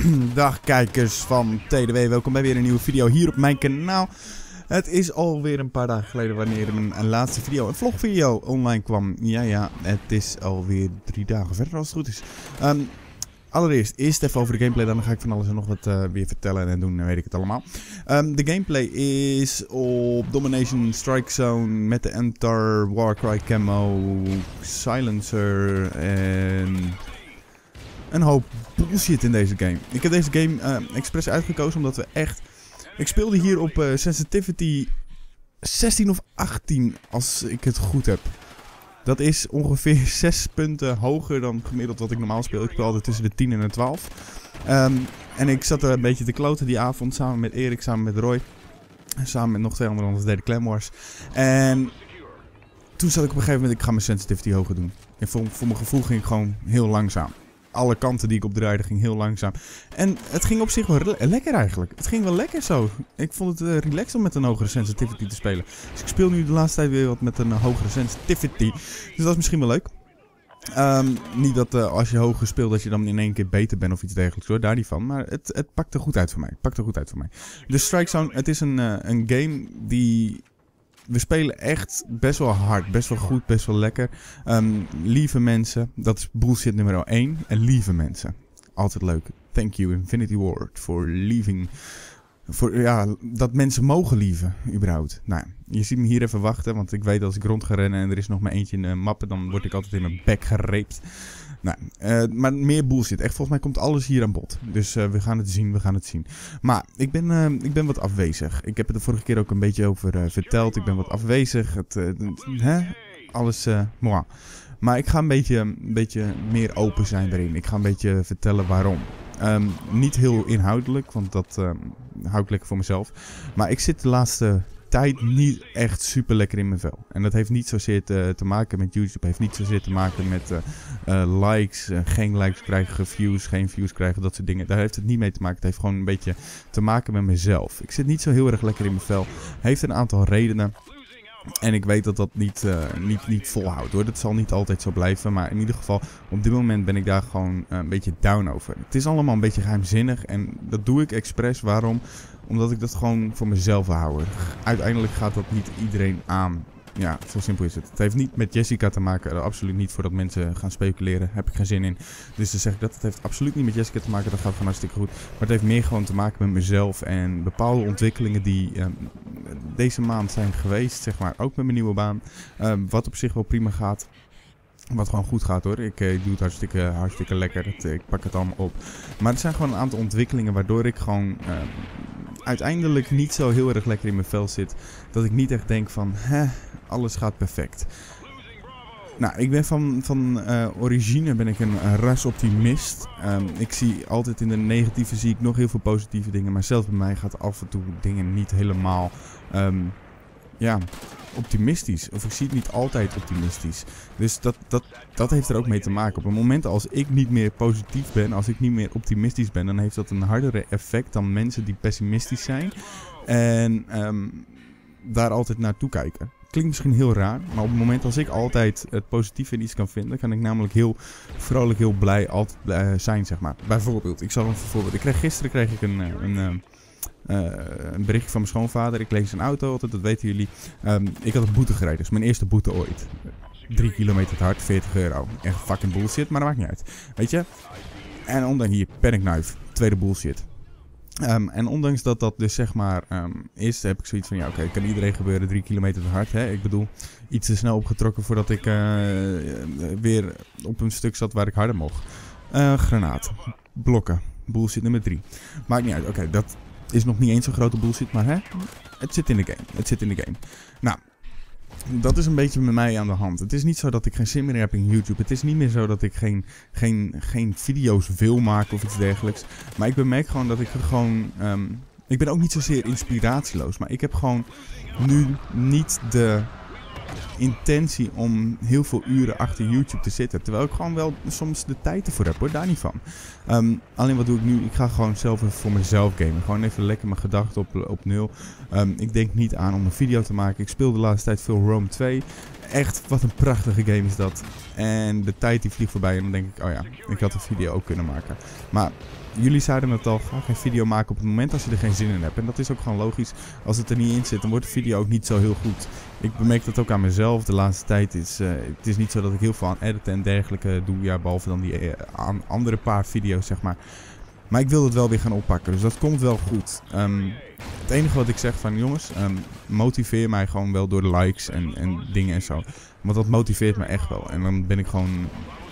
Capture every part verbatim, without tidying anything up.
Dag kijkers van T D W, welkom bij weer een nieuwe video hier op mijn kanaal. Het is alweer een paar dagen geleden wanneer mijn laatste video, een vlogvideo, online kwam. Ja, ja, het is alweer drie dagen verder als het goed is. Um, allereerst, eerst even over de gameplay, dan ga ik van alles en nog wat uh, weer vertellen en doen, dan weet ik het allemaal. Um, de gameplay is op Domination Strike Zone met de M T A R, Warcry Camo, Silencer en een hoop bullshit in deze game. Ik heb deze game uh, expres uitgekozen omdat we echt... Ik speelde hier op uh, sensitivity zestien of achttien, als ik het goed heb. Dat is ongeveer zes punten hoger dan gemiddeld wat ik normaal speel. Ik speel altijd tussen de tien en de twaalf. Um, en ik zat er een beetje te kloten die avond samen met Erik, samen met Roy. Samen met nog twee anderen, anders deden Clan Wars. En toen zat ik op een gegeven moment, ik ga mijn sensitivity hoger doen. En voor, voor mijn gevoel ging ik gewoon heel langzaam. Alle kanten die ik opdraaide ging heel langzaam. En het ging op zich wel le lekker eigenlijk. Het ging wel lekker zo. Ik vond het uh, relaxed om met een hogere sensitivity te spelen. Dus ik speel nu de laatste tijd weer wat met een uh, hogere sensitivity. Dus dat is misschien wel leuk. Um, niet dat uh, als je hoger speelt dat je dan in één keer beter bent of iets dergelijks hoor. Daar niet van. Maar het, het pakt er goed uit voor mij. Het pakt er goed uit voor mij. De Strike Zone, het is een, uh, een game die... We spelen echt best wel hard, best wel goed, best wel lekker. Um, lieve mensen, dat is bullshit nummer één. En lieve mensen, altijd leuk. Thank you Infinity Ward for leaving. Voor, ja, dat mensen mogen lieven, überhaupt. Nou, je ziet me hier even wachten, want ik weet dat als ik rond ga rennen en er is nog maar eentje in de mappen, dan word ik altijd in mijn bek gereept. Nou, uh, maar meer bullshit. Echt, volgens mij komt alles hier aan bod. Dus uh, we gaan het zien, we gaan het zien. Maar ik ben, uh, ik ben wat afwezig. Ik heb het de vorige keer ook een beetje over uh, verteld. Ik ben wat afwezig. Het, uh, hè? Alles, uh, moi. Maar ik ga een beetje, een beetje meer open zijn erin. Ik ga een beetje vertellen waarom. Um, niet heel inhoudelijk, want dat uh, hou ik lekker voor mezelf. Maar ik zit de laatste... tijd niet echt super lekker in mijn vel. En dat heeft niet zozeer te, te maken met YouTube. Heeft niet zozeer te maken met uh, uh, likes. Uh, geen likes krijgen, views. Geen views krijgen, dat soort dingen. Daar heeft het niet mee te maken. Het heeft gewoon een beetje te maken met mezelf. Ik zit niet zo heel erg lekker in mijn vel. Heeft een aantal redenen. En ik weet dat dat niet, uh, niet, niet volhoudt hoor. Dat zal niet altijd zo blijven. Maar in ieder geval, op dit moment ben ik daar gewoon uh, een beetje down over. Het is allemaal een beetje geheimzinnig. En dat doe ik expres. Waarom? Omdat ik dat gewoon voor mezelf hou. Uiteindelijk gaat dat niet iedereen aan. Ja, zo simpel is het. Het heeft niet met Jessica te maken. Absoluut niet voordat mensen gaan speculeren. Daar heb ik geen zin in. Dus dan zeg ik dat. Het heeft absoluut niet met Jessica te maken. Dat gaat gewoon hartstikke goed. Maar het heeft meer gewoon te maken met mezelf. En bepaalde ontwikkelingen die um, deze maand zijn geweest. Zeg maar. Ook met mijn nieuwe baan. Um, wat op zich wel prima gaat. Wat gewoon goed gaat hoor. Ik, ik doe het hartstikke, hartstikke lekker. Het, ik pak het allemaal op. Maar het zijn gewoon een aantal ontwikkelingen waardoor ik gewoon... Um, uiteindelijk niet zo heel erg lekker in mijn vel zit. Dat ik niet echt denk van, hè, alles gaat perfect. Nou, ik ben van, van uh, origine ben ik een, een rasoptimist. Um, ik zie altijd in de negatieve zie ik nog heel veel positieve dingen. Maar zelfs bij mij gaat af en toe dingen niet helemaal... Um, ja, optimistisch. Of ik zie het niet altijd optimistisch. Dus dat, dat, dat heeft er ook mee te maken. Op het moment als ik niet meer positief ben, als ik niet meer optimistisch ben, dan heeft dat een hardere effect dan mensen die pessimistisch zijn. En um, daar altijd naartoe kijken. Klinkt misschien heel raar, maar op het moment als ik altijd het positieve in iets kan vinden, kan ik namelijk heel vrolijk, heel blij altijd blij zijn, zeg maar. Bijvoorbeeld, ik zal een voorbeeld. Ik kreeg, gisteren kreeg ik een... een, een Uh, een berichtje van mijn schoonvader. Ik lees zijn auto altijd, dat weten jullie. Um, ik had een boete gereden, dus mijn eerste boete ooit. Drie kilometer te hard, veertig euro. Echt fucking bullshit, maar dat maakt niet uit. Weet je? En ondanks hier, panicknuif. Tweede bullshit. Um, en ondanks dat dat dus zeg maar um, is, heb ik zoiets van ja oké, okay, kan iedereen gebeuren, drie kilometer te hard. Hè? Ik bedoel, iets te snel opgetrokken voordat ik uh, weer op een stuk zat waar ik harder mocht. Uh, granaat. Blokken. Bullshit nummer drie. Maakt niet uit. Oké, okay, dat... is nog niet eens zo'n grote bullshit, maar hè, het zit in de game. Het zit in de game. Nou, dat is een beetje met mij aan de hand. Het is niet zo dat ik geen zin meer heb in YouTube. Het is niet meer zo dat ik geen, geen, geen video's wil maken of iets dergelijks. Maar ik bemerk gewoon dat ik er gewoon... Um, ik ben ook niet zozeer inspiratieloos, maar ik heb gewoon nu niet de... intentie om heel veel uren achter YouTube te zitten. Terwijl ik gewoon wel soms de tijd ervoor heb hoor, daar niet van. Um, alleen wat doe ik nu? Ik ga gewoon zelf even voor mezelf gamen. Gewoon even lekker mijn gedachten op, op nul. Um, ik denk niet aan om een video te maken. Ik speel de laatste tijd veel Rome twee. echt, wat een prachtige game is dat. En de tijd die vliegt voorbij en dan denk ik, oh ja, ik had een video ook kunnen maken. Maar jullie zeiden het al, ga geen video maken op het moment als je er geen zin in hebt. En dat is ook gewoon logisch. Als het er niet in zit, dan wordt de video ook niet zo heel goed. Ik bemerk dat ook aan mezelf. De laatste tijd is uh, het is niet zo dat ik heel veel aan editen en dergelijke doe. Ja, behalve dan die uh, aan andere paar video's, zeg maar. Maar ik wil het wel weer gaan oppakken, dus dat komt wel goed. Um, het enige wat ik zeg van jongens, um, motiveer mij gewoon wel door de likes en, en dingen en zo. Want dat motiveert me echt wel. En dan ben ik gewoon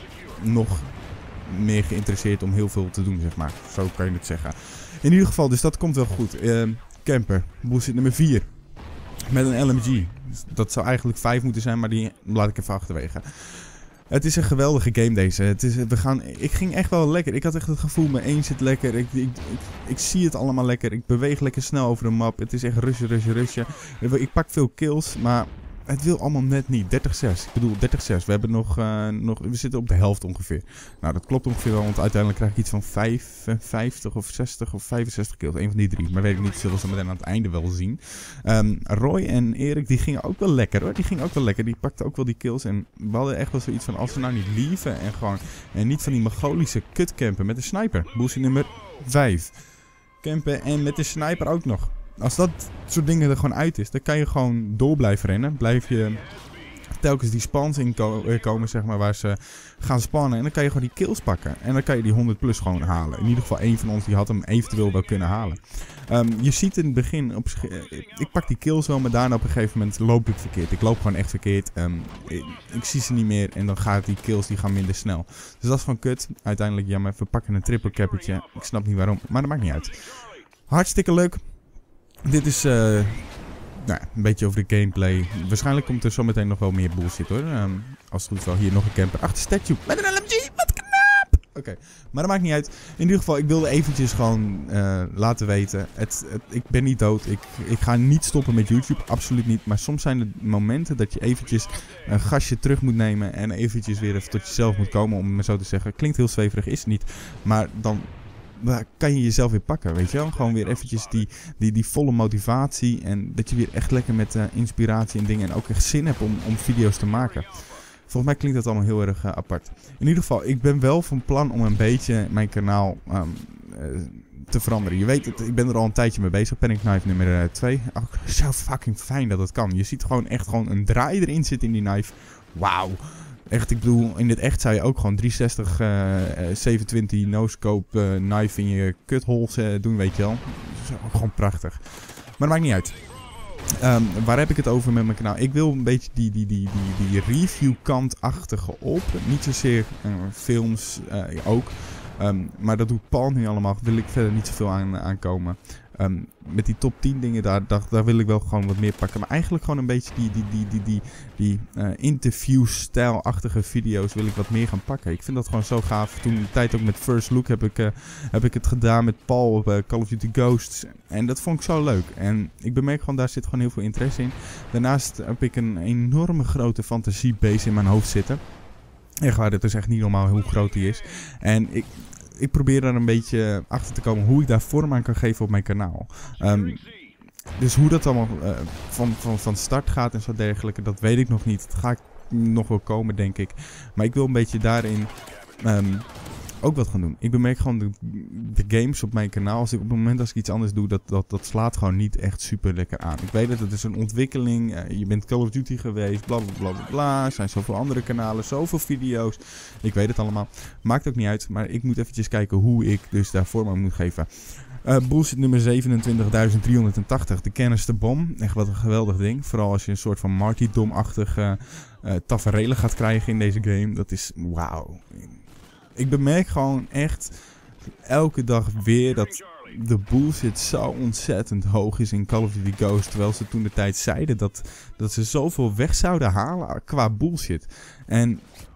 nog meer geïnteresseerd om heel veel te doen, zeg maar. Zo kan je het zeggen. In ieder geval, dus dat komt wel goed. Uh, camper, bullshit nummer vier. Met een L M G. Dat zou eigenlijk vijf moeten zijn, maar die laat ik even achterwege. Het is een geweldige game deze. Het is, we gaan, ik ging echt wel lekker. Ik had echt het gevoel, mijn één zit lekker. Ik, ik, ik, ik zie het allemaal lekker. Ik beweeg lekker snel over de map. Het is echt rusje, rusje, rusje. Ik pak veel kills, maar het wil allemaal net niet. dertig zes. Ik bedoel, dertig zes. We hebben nog, uh, nog... We zitten op de helft ongeveer. Nou, dat klopt ongeveer wel, want uiteindelijk krijg ik iets van vijfenvijftig of zestig of vijfenzestig kills. Eén van die drie. Maar weet ik niet, zullen ze meteen aan het einde wel zien. Um, Roy en Erik, die gingen ook wel lekker hoor. Die gingen ook wel lekker. Die pakten ook wel die kills. En we hadden echt wel zoiets van, als we nou niet lieven en gewoon... En niet van die Mongolische kutcampen met de sniper. Bullshit nummer vijf. Campen en met de sniper ook nog. Als dat soort dingen er gewoon uit is, dan kan je gewoon door blijven rennen. Blijf je telkens die spawns inkomen, zeg maar, waar ze gaan spannen. En dan kan je gewoon die kills pakken. En dan kan je die honderd plus gewoon halen. In ieder geval één van ons die had hem eventueel wel kunnen halen. Um, je ziet in het begin, op, ik pak die kills wel, maar daarna op een gegeven moment loop ik verkeerd. Ik loop gewoon echt verkeerd. Um, ik, ik zie ze niet meer en dan gaan die kills die gaan minder snel. Dus dat is gewoon kut. Uiteindelijk, jammer, we pakken een triple cappertje. Ik snap niet waarom, maar dat maakt niet uit. Hartstikke leuk. Dit is uh, nou, een beetje over de gameplay. Waarschijnlijk komt er zometeen nog wel meer bullshit hoor. Um, als het goed is wel hier nog een camper. Achter statue met een L M G. Wat knap! Oké, okay. Maar dat maakt niet uit. In ieder geval, ik wilde eventjes gewoon uh, laten weten. Het, het, ik ben niet dood. Ik, ik ga niet stoppen met YouTube. Absoluut niet. Maar soms zijn er momenten dat je eventjes een gastje terug moet nemen. En eventjes weer even tot jezelf moet komen. Om het maar zo te zeggen. Klinkt heel zweverig, is het niet. Maar dan... Dan kan je jezelf weer pakken, weet je wel. Gewoon weer eventjes die, die, die volle motivatie. En dat je weer echt lekker met uh, inspiratie en dingen. En ook echt zin hebt om, om video's te maken. Volgens mij klinkt dat allemaal heel erg uh, apart. In ieder geval, ik ben wel van plan om een beetje mijn kanaal um, uh, te veranderen. Je weet het, ik ben er al een tijdje mee bezig. Panic Knife nummer twee. Oh, zo fucking fijn dat dat kan. Je ziet gewoon echt gewoon een draai erin zitten in die knife. Wauw. Echt, ik bedoel, in het echt zou je ook gewoon driehonderdzestig, uh, zevenhonderdtwintig no-scope uh, knife in je kutholes uh, doen, weet je wel. Dat is ook gewoon prachtig. Maar dat maakt niet uit. Um, waar heb ik het over met mijn kanaal? Ik wil een beetje die, die, die, die, die review kant-achtige op. Niet zozeer uh, films uh, ook. Um, maar dat doet Paul nu allemaal. Daar wil ik verder niet zoveel aan, aan komen. Um, met die top tien dingen, daar, daar, daar wil ik wel gewoon wat meer pakken. Maar eigenlijk gewoon een beetje die, die, die, die, die, die uh, interview-stijl-achtige video's wil ik wat meer gaan pakken. Ik vind dat gewoon zo gaaf. Toen de tijd ook met First Look heb ik, uh, heb ik het gedaan met Paul op uh, Call of Duty Ghosts. En dat vond ik zo leuk. En ik bemerk gewoon, daar zit gewoon heel veel interesse in. Daarnaast heb ik een enorme grote fantasiebase in mijn hoofd zitten. Echt waar, dit is echt niet normaal hoe groot die is. En ik... Ik probeer er een beetje achter te komen hoe ik daar vorm aan kan geven op mijn kanaal. Um, dus hoe dat allemaal uh, van, van, van start gaat en zo dergelijke, dat weet ik nog niet. Dat ga ik nog wel komen, denk ik. Maar ik wil een beetje daarin um, ook wat gaan doen. Ik bemerk gewoon de, de games op mijn kanaal. Als ik, op het moment als ik iets anders doe, dat, dat, dat slaat gewoon niet echt super lekker aan. Ik weet dat het is een ontwikkeling. Uh, je bent Call of Duty geweest, bla bla bla bla. Er zijn zoveel andere kanalen, zoveel video's. Ik weet het allemaal. Maakt ook niet uit. Maar ik moet eventjes kijken hoe ik dus daar vorm aan moet geven. Uh, bullshit nummer zevenentwintigduizend driehonderdtachtig. De kennis bom. Echt wat een geweldig ding. Vooral als je een soort van martyrdom-achtige uh, taferelen gaat krijgen in deze game. Dat is wauw. Ik bemerk gewoon echt elke dag weer dat de bullshit zo ontzettend hoog is in Call of Duty Ghosts. Terwijl ze toen de tijd zeiden dat, dat ze zoveel weg zouden halen qua bullshit. En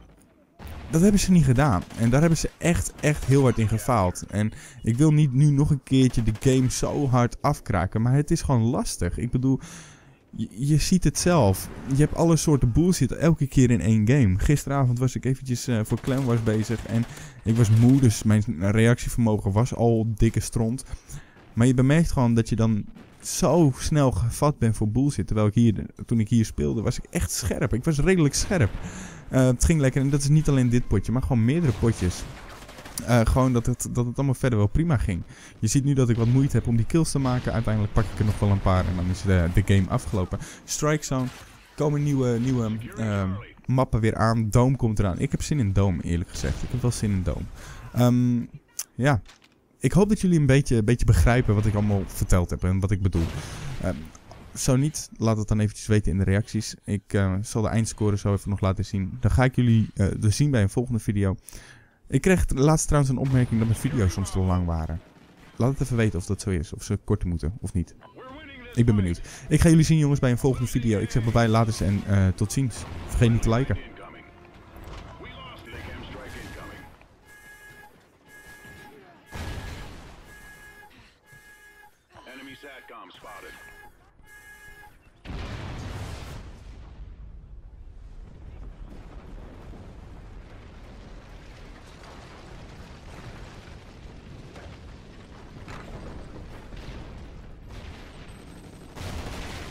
dat hebben ze niet gedaan. En daar hebben ze echt, echt heel hard in gefaald. En ik wil niet nu nog een keertje de game zo hard afkraken. Maar het is gewoon lastig. Ik bedoel... Je, je ziet het zelf. Je hebt alle soorten bullshit elke keer in één game. Gisteravond was ik eventjes uh, voor Clan Wars bezig. En ik was moe, dus mijn reactievermogen was al dikke stront. Maar je bemerkt gewoon dat je dan zo snel gevat ben voor bullshit. Terwijl ik hier, toen ik hier speelde, was ik echt scherp. Ik was redelijk scherp. Uh, het ging lekker. En dat is niet alleen dit potje, maar gewoon meerdere potjes. Uh, gewoon dat het, dat het allemaal verder wel prima ging. Je ziet nu dat ik wat moeite heb om die kills te maken. Uiteindelijk pak ik er nog wel een paar en dan is de, de game afgelopen. Strike Zone. Komen nieuwe, nieuwe uh, mappen weer aan. Dome komt eraan. Ik heb zin in Dome, eerlijk gezegd. Ik heb wel zin in Dome. Um, ja. Ik hoop dat jullie een beetje, een beetje begrijpen wat ik allemaal verteld heb en wat ik bedoel. Uh, zo niet, laat het dan eventjes weten in de reacties. Ik uh, zal de eindscore zo even nog laten zien. Dan ga ik jullie uh, dus zien bij een volgende video. Ik kreeg laatst trouwens een opmerking dat mijn video's soms te lang waren. Laat het even weten of dat zo is. Of ze korter moeten of niet. Ik ben benieuwd. Ik ga jullie zien jongens bij een volgende video. Ik zeg bye bye, later en uh, tot ziens. Vergeet niet te liken. SATCOM spotted.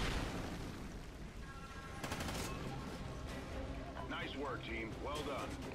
Nice work, team. Well done.